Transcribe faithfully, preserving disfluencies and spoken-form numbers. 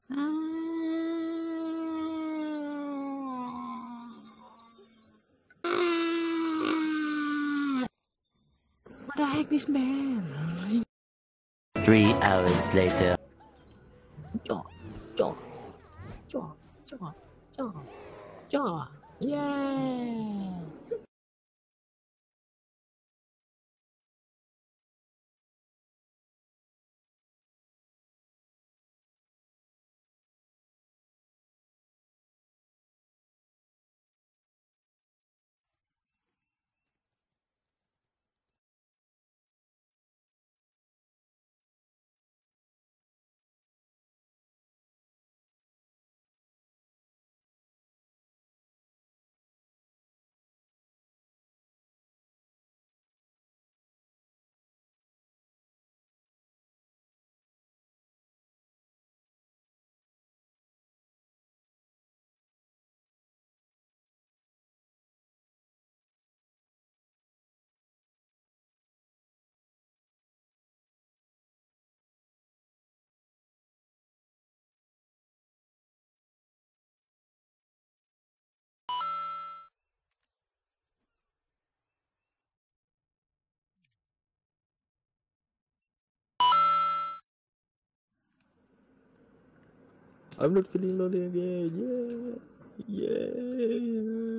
What the heck, this man? Three hours later. Jaw, jaw, jaw, jaw, jaw, jaw. Yeah. I'm not feeling lonely again. Yeah. Yeah.